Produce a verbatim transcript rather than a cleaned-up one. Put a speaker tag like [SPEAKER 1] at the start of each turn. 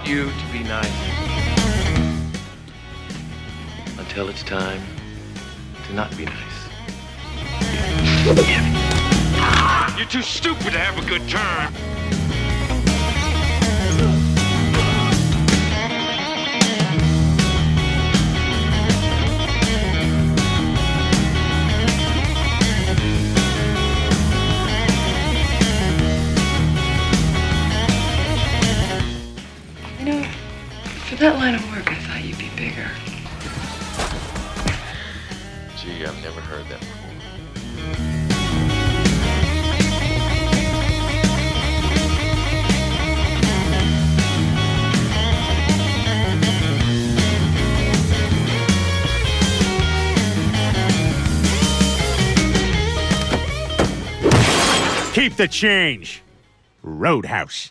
[SPEAKER 1] want you to be nice. Until it's time to not be nice.
[SPEAKER 2] You're too stupid to have a good time.
[SPEAKER 3] You know, for that line of work, I thought you'd be bigger.
[SPEAKER 1] Gee, I've never heard that before.
[SPEAKER 4] Keep the change. Roadhouse.